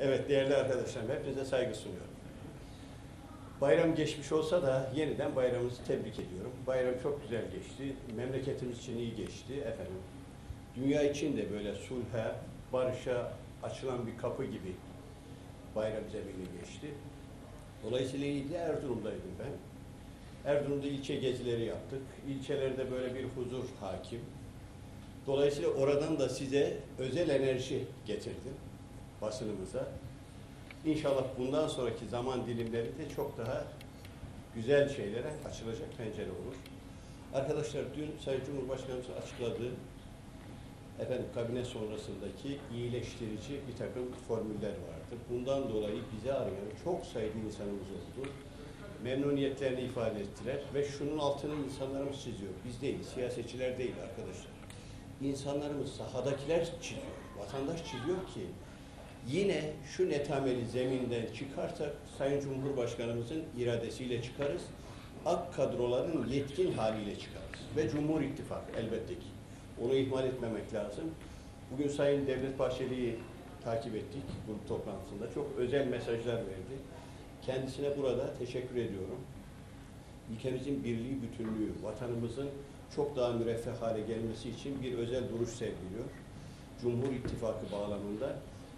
Evet değerli arkadaşlarım, hepinize saygı sunuyorum. Bayram geçmiş olsa da yeniden bayramımızı tebrik ediyorum. Bayram çok güzel geçti. Memleketimiz için iyi geçti efendim. Dünya için de böyle sulha, barışa açılan bir kapı gibi bayram zemini geçti. Dolayısıyla ilgili Erzurum'daydım ben. Erzurum'da ilçe gezileri yaptık. İlçelerde böyle bir huzur hakim. Dolayısıyla oradan da size özel enerji getirdim basınımıza. İnşallah bundan sonraki zaman dilimleri de çok daha güzel şeylere açılacak pencere olur. Arkadaşlar dün Sayın Cumhurbaşkanımız açıkladığı kabine sonrasındaki iyileştirici bir takım formüller vardı. Bundan dolayı bizi arayan çok sayıda insanımız oldu. Memnuniyetlerini ifade ettiler ve şunun altını insanlarımız çiziyor. Biz değil, siyasetçiler değil arkadaşlar. İnsanlarımız, sahadakiler çiziyor. Vatandaş çiziyor ki yine şu netameli zeminden çıkarsak Sayın Cumhurbaşkanımızın iradesiyle çıkarız. AK kadroların yetkin haliyle çıkarız. Ve Cumhur İttifakı elbette ki. Onu ihmal etmemek lazım. Bugün Sayın Devlet Bahçeli'yi takip ettik grup toplantısında. Çok özel mesajlar verdi. Kendisine burada teşekkür ediyorum. Ülkemizin birliği, bütünlüğü, vatanımızın çok daha müreffeh hale gelmesi için bir özel duruş sergiliyor. Cumhur İttifakı bağlamında.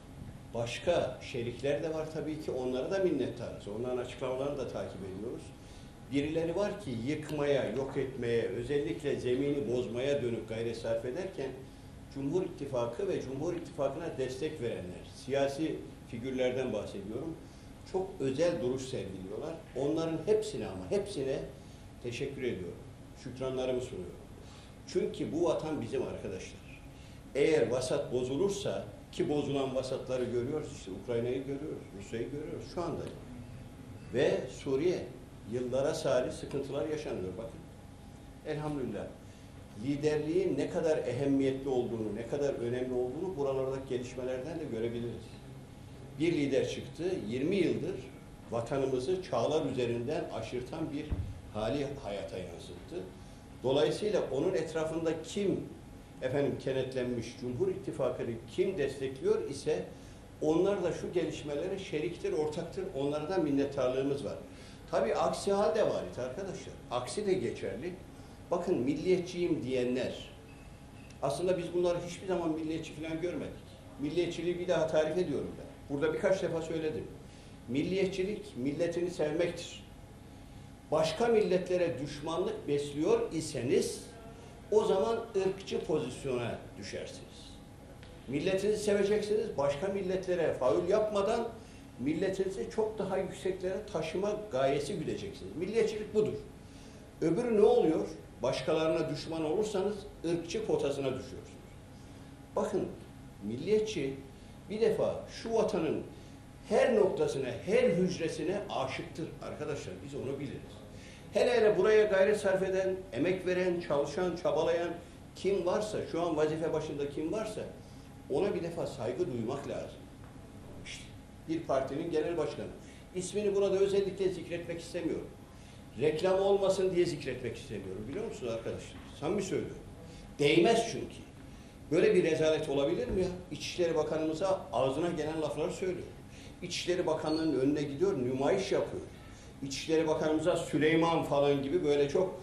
Başka şerikler de var tabii ki, onlara da minnettarız. Onların açıklamalarını da takip ediyoruz. Birileri var ki yıkmaya, yok etmeye, özellikle zemini bozmaya dönük gayret sarf ederken Cumhur İttifakı ve Cumhur İttifakı'na destek verenler, siyasi figürlerden bahsediyorum, çok özel duruş sergiliyorlar. Onların hepsine ama hepsine teşekkür ediyorum. Şükranlarımı sunuyorum. Çünkü bu vatan bizim arkadaşlar. Eğer vasat bozulursa, ki bozulan vasatları görüyoruz, işte Ukrayna'yı görüyoruz, Rusya'yı görüyoruz şu anda. Ve Suriye, yıllara sari sıkıntılar yaşanıyor bakın. Elhamdülillah. Liderliğin ne kadar ehemmiyetli olduğunu, ne kadar önemli olduğunu buralardaki gelişmelerden de görebiliriz. Bir lider çıktı, 20 yıldır vatanımızı çağlar üzerinden aşırtan bir hali hayata yansıttı. Dolayısıyla onun etrafında kim kenetlenmiş, Cumhur İttifakı'nı kim destekliyor ise onlar da şu gelişmelere şeriktir, ortaktır. Onlara da minnettarlığımız var. Tabii aksi hal de var arkadaşlar. Aksi de geçerli. Bakın milliyetçiyim diyenler, aslında biz bunları hiçbir zaman milliyetçi falan görmedik. Milliyetçiliği bir daha tarif ediyorum ben. Burada birkaç defa söyledim. Milliyetçilik, milletini sevmektir. Başka milletlere düşmanlık besliyor iseniz, o zaman ırkçı pozisyona düşersiniz. Milletinizi seveceksiniz, başka milletlere faul yapmadan milletinizi çok daha yükseklere taşıma gayesi güdeceksiniz. Milliyetçilik budur. Öbürü ne oluyor? Başkalarına düşman olursanız ırkçı potasına düşüyorsunuz. Bakın, milliyetçi bir defa şu vatanın her noktasına, her hücresine aşıktır arkadaşlar. Biz onu biliriz. Hele hele buraya gayret sarf eden, emek veren, çalışan, çabalayan kim varsa, şu an vazife başında kim varsa ona bir defa saygı duymak lazım. İşte bir partinin genel başkanı. İsmini burada özellikle zikretmek istemiyorum. Reklam olmasın diye zikretmek istemiyorum. Biliyor musunuz arkadaşlar? Samimi söylüyorum. Değmez çünkü. Böyle bir rezalet olabilir mi ya? İçişleri Bakanımıza ağzına gelen lafları söylüyor. İçişleri Bakanlığı'nın önüne gidiyor, nümayiş yapıyor. İçişleri Bakanımıza Süleyman falan gibi böyle çok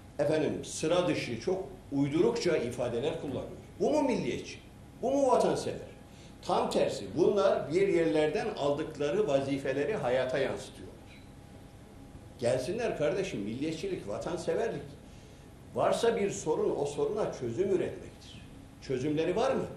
sıra dışı, çok uydurukça ifadeler kullanıyor. Bu mu milliyetçi? Bu mu vatansever? Tam tersi. Bunlar bir yerlerden aldıkları vazifeleri hayata yansıtıyorlar. Gelsinler kardeşim, milliyetçilik, vatanseverlik. Varsa bir sorun, o soruna çözüm üretmektir. Çözümleri var mı?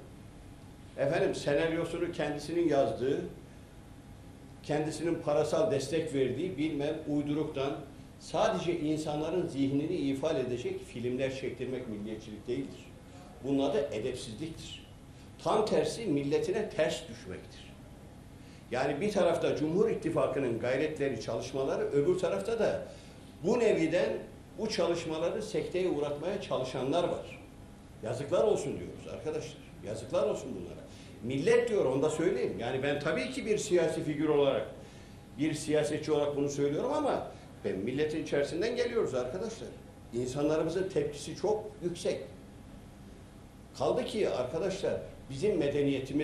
Senaryosunu kendisinin yazdığı, kendisinin parasal destek verdiği uyduruktan sadece insanların zihnini ifade edecek filmler çektirmek milliyetçilik değildir. Bunun adı edepsizliktir. Tam tersi milletine ters düşmektir. Yani bir tarafta Cumhur İttifakı'nın gayretleri, çalışmaları, öbür tarafta da bu neviden bu çalışmaları sekteye uğratmaya çalışanlar var. Yazıklar olsun diyoruz arkadaşlar. Yazıklar olsun bunlara. Millet diyor, onu da söyleyeyim. Yani ben tabii ki bir siyasi figür olarak, bir siyasetçi olarak bunu söylüyorum ama ben milletin içerisinden geliyoruz arkadaşlar. İnsanlarımızın tepkisi çok yüksek. Kaldı ki arkadaşlar bizim medeniyetimiz,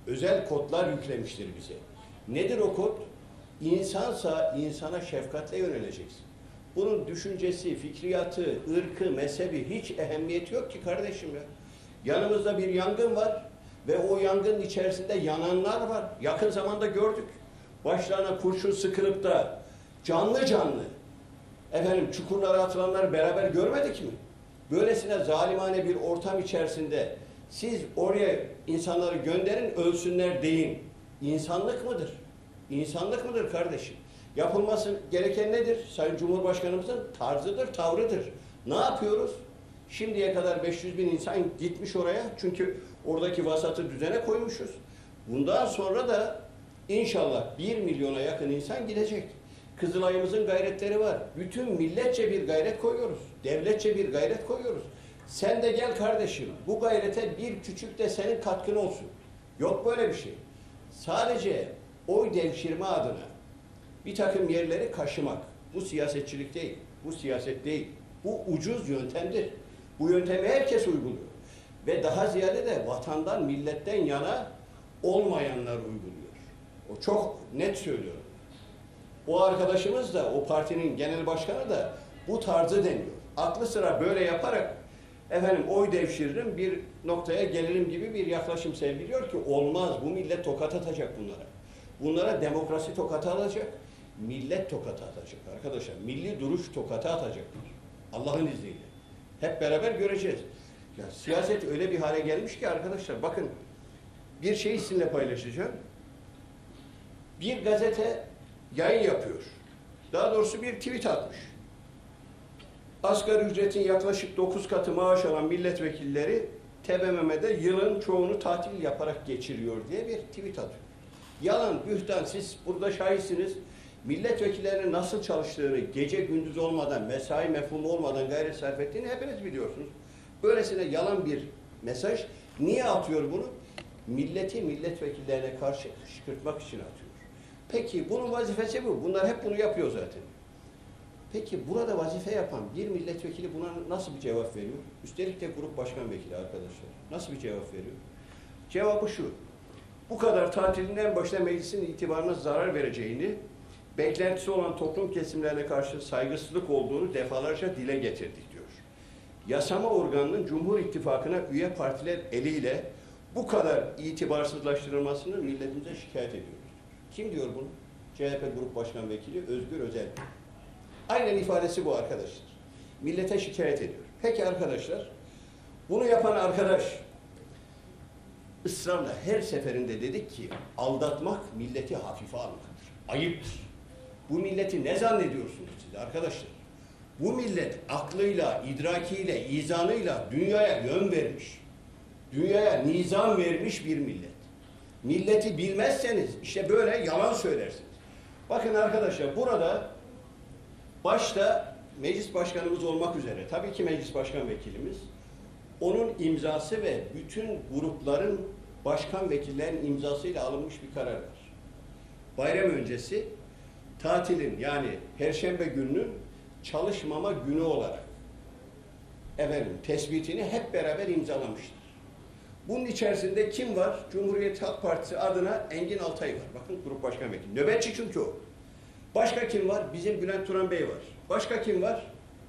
özel kodlar yüklemiştir bize. Nedir o kod? İnsansa insana şefkatle yöneleceksin. Bunun düşüncesi, fikriyatı, ırkı, mezhebi hiç ehemmiyeti yok ki kardeşim ya. Yanımızda bir yangın var ve o yangının içerisinde yananlar var. Yakın zamanda gördük. Başlarına kurşun sıkılıp da canlı canlı çukurlara atılanları beraber görmedik mi? Böylesine zalimane bir ortam içerisinde siz oraya insanları gönderin, ölsünler deyin. İnsanlık mıdır? İnsanlık mıdır kardeşim? Yapılması gereken nedir? Sayın Cumhurbaşkanımızın tarzıdır, tavrıdır. Ne yapıyoruz? Şimdiye kadar 500 bin insan gitmiş oraya. Çünkü oradaki vasatı düzene koymuşuz. Bundan sonra da inşallah 1 milyona yakın insan gidecek. Kızılay'ımızın gayretleri var. Bütün milletçe bir gayret koyuyoruz. Devletçe bir gayret koyuyoruz. Sen de gel kardeşim. Bu gayrete bir küçük de senin katkın olsun. Yok böyle bir şey. Sadece oy devşirme adına bir takım yerleri kaşımak. Bu siyasetçilik değil. Bu siyaset değil. Bu ucuz yöntemdir. Bu yöntemi herkes uyguluyor. Ve daha ziyade de vatandan, milletten yana olmayanlar uyguluyor. O çok net söylüyorum. O arkadaşımız da, o partinin genel başkanı da bu tarzı deniyor. Aklı sıra böyle yaparak oy devşiririm, bir noktaya gelirim gibi bir yaklaşım sergiliyor ki olmaz. Bu millet tokat atacak bunlara. Bunlara demokrasi tokatı atacak. Millet tokatı atacak arkadaşlar. Milli duruş tokatı atacaklar. Allah'ın izniyle. Hep beraber göreceğiz. Ya siyaset öyle bir hale gelmiş ki arkadaşlar bakın bir şeyi sizinle paylaşacağım. Bir gazete yayın yapıyor. Daha doğrusu bir tweet atmış. Asgari ücretin yaklaşık 9 katı maaş alan milletvekilleri TBMM'de yılın çoğunu tatil yaparak geçiriyor diye bir tweet atıyor. Yalan, bühtan, siz burada şahitsiniz. Milletvekillerinin nasıl çalıştığını, gece gündüz olmadan, mesai mefhumu olmadan gayret sarf ettiğini hepiniz biliyorsunuz. Böylesine yalan bir mesaj. Niye atıyor bunu? Milleti milletvekillerine karşı kışkırtmak için atıyor. Peki bunun vazifesi bu. Bunlar hep bunu yapıyor zaten. Peki burada vazife yapan bir milletvekili buna nasıl bir cevap veriyor? Üstelik de grup başkan vekili arkadaşlar. Nasıl bir cevap veriyor? Cevabı şu. Bu kadar tatilin en başta meclisin itibarına zarar vereceğini, beklentisi olan toplum kesimlerine karşı saygısızlık olduğunu defalarca dile getirdik diyor. Yasama organının Cumhur İttifakı'na üye partiler eliyle bu kadar itibarsızlaştırılmasını milletimize şikayet ediyoruz. Kim diyor bunu? CHP Grup Başkan Vekili Özgür Özel. Aynen ifadesi bu arkadaşlar. Millete şikayet ediyor. Peki arkadaşlar, bunu yapan arkadaş ısrarla her seferinde dedik ki aldatmak milleti hafife almaktır. Ayıptır. Bu milleti ne zannediyorsunuz siz arkadaşlar? Bu millet aklıyla, idrakiyle, izanıyla dünyaya yön vermiş. Dünyaya nizam vermiş bir millet. Milleti bilmezseniz işte böyle yalan söylersiniz. Bakın arkadaşlar burada başta meclis başkanımız olmak üzere tabii ki meclis başkan vekilimiz onun imzası ve bütün grupların başkan vekillerinin imzasıyla alınmış bir karar var. Bayram öncesi tatilin yani Perşembe gününün çalışmama günü olarak tespitini hep beraber imzalamışlar. Bunun içerisinde kim var? Cumhuriyet Halk Partisi adına Engin Altay var. Bakın grup başkan vekili. Nöbetçi çünkü o. Başka kim var? Bizim Bülent Turan Bey var. Başka kim var?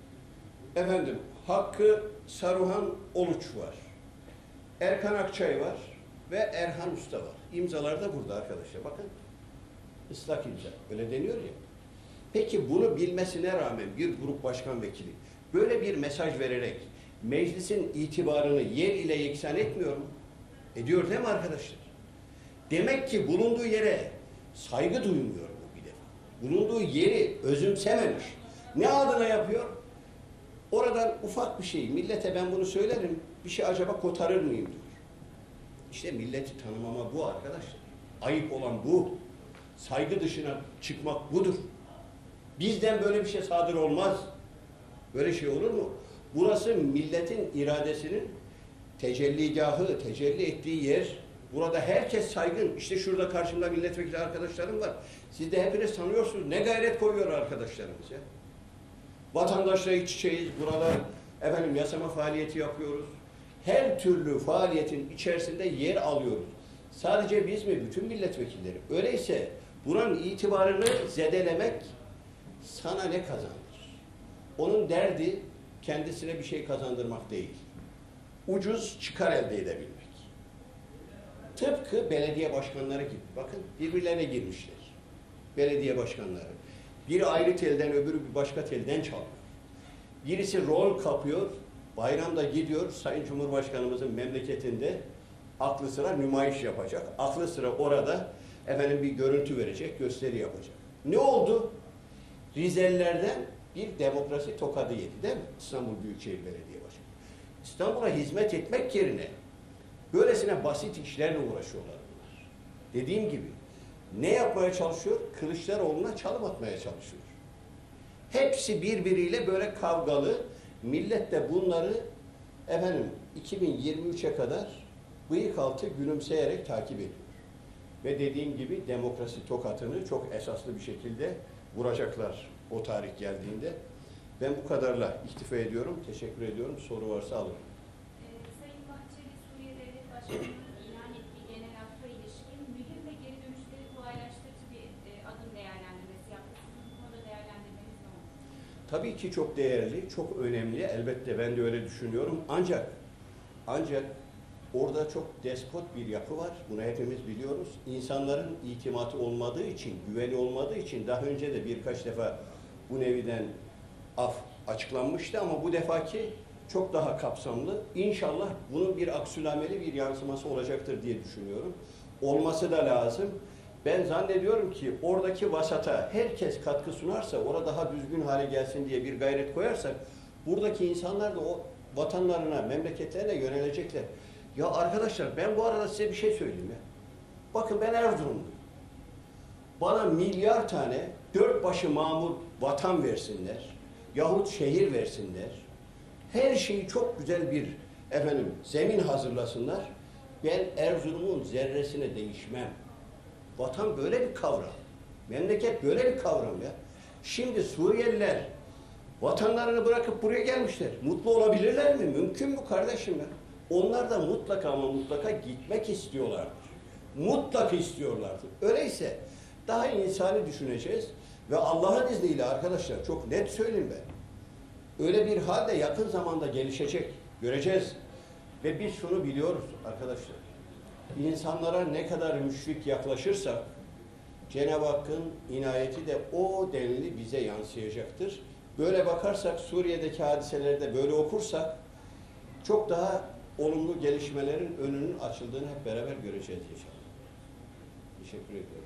Hakkı Saruhan Oluç var. Erkan Akçay var. Ve Erhan Usta var. İmzalar da burada arkadaşlar. Bakın. Islak imza. Öyle deniyor ya. Peki bunu bilmesine rağmen bir grup başkan vekili böyle bir mesaj vererek meclisin itibarını yer ile yeksan etmiyor mu? Ediyor değil mi arkadaşlar? Demek ki bulunduğu yere saygı duymuyor bu bir defa. Bulunduğu yeri özümsememiş. Ne adına yapıyor? Oradan ufak bir şey, millete ben bunu söylerim, bir şey acaba kotarır mıyım diyor. İşte milleti tanımama bu arkadaşlar. Ayıp olan bu. Saygı dışına çıkmak budur. Bizden böyle bir şey sadır olmaz. Böyle şey olur mu? Burası milletin iradesinin tecelligahı, tecelli ettiği yer. Burada herkes saygın. İşte şurada karşımda milletvekili arkadaşlarım var. Siz de hepiniz tanıyorsunuz. Ne gayret koyuyor arkadaşlarımız ya. Vatandaşla iç içeyiz. Burada yasama faaliyeti yapıyoruz. Her türlü faaliyetin içerisinde yer alıyoruz. Sadece biz mi? Bütün milletvekilleri. Öyleyse buranın itibarını zedelemek sana ne kazandırır? Onun derdi kendisine bir şey kazandırmak değil. Ucuz çıkar elde edebilmek. Tıpkı belediye başkanları gibi. Bakın birbirlerine girmişler. Belediye başkanları. Biri ayrı telden, öbürü bir başka telden çalıyor. Birisi rol kapıyor, bayramda gidiyor, Sayın Cumhurbaşkanımızın memleketinde aklı sıra nümayiş yapacak. Aklı sıra orada bir görüntü verecek, gösteri yapacak. Ne oldu? Rizelilerden bir demokrasi tokadı yedi değil mi? İstanbul Büyükşehir Belediye Başkanı. İstanbul'a hizmet etmek yerine böylesine basit işlerle uğraşıyorlar bunlar. Dediğim gibi ne yapmaya çalışıyor? Kılıçdaroğlu'na çalım atmaya çalışıyor. Hepsi birbiriyle böyle kavgalı. Millet de bunları 2023'e kadar bıyık altı gülümseyerek takip ediyor. Ve dediğim gibi demokrasi tokatını çok esaslı bir şekilde vuracaklar o tarih geldiğinde. Ben bu kadarla iktifa ediyorum. Teşekkür ediyorum. Soru varsa alırım. Sayın Bahçeli, Suriye Devlet Başkanı'nın ilan ettiği genel affa ilişkin mühim ve geri dönüşleri kolaylaştırıcı bir adım değerlendirmesi yaptı. Sizin bu konuda değerlendirmeniz ne olur? Tabii ki çok değerli, çok önemli. Elbette ben de öyle düşünüyorum. Ancak orada çok despot bir yapı var. Bunu hepimiz biliyoruz. İnsanların itimatı olmadığı için, güveni olmadığı için daha önce de birkaç defa bu neviden af açıklanmıştı ama bu defaki çok daha kapsamlı. İnşallah bunun bir aksülameli bir yansıması olacaktır diye düşünüyorum. Olması da lazım. Ben zannediyorum ki oradaki vasata herkes katkı sunarsa, orada daha düzgün hale gelsin diye bir gayret koyarsak, buradaki insanlar da o vatanlarına, memleketlerine yönelecekler. Ya arkadaşlar ben bu arada size bir şey söyleyeyim ya. Bakın ben Erzurumluyum. Bana milyar tane dört başı mamur vatan versinler, yahut şehir versinler. Her şeyi çok güzel bir zemin hazırlasınlar. Ben Erzurum'un zerresine değişmem. Vatan böyle bir kavram. Memleket böyle bir kavram ya. Şimdi Suriyeliler vatanlarını bırakıp buraya gelmişler. Mutlu olabilirler mi? Mümkün mü kardeşim ya? Onlar da mutlaka ama mutlaka gitmek istiyorlardır. Mutlaka istiyorlardır. Öyleyse daha insani düşüneceğiz ve Allah'ın izniyle arkadaşlar çok net söyleyeyim ben. Öyle bir halde yakın zamanda gelişecek. Göreceğiz. Ve biz şunu biliyoruz arkadaşlar. İnsanlara ne kadar müşfik yaklaşırsak Cenab-ı Hakk'ın inayeti de o denli bize yansıyacaktır. Böyle bakarsak Suriye'deki hadiselerde böyle okursak çok daha olumlu gelişmelerin önünün açıldığını hep beraber göreceğiz inşallah. Teşekkür ediyorum.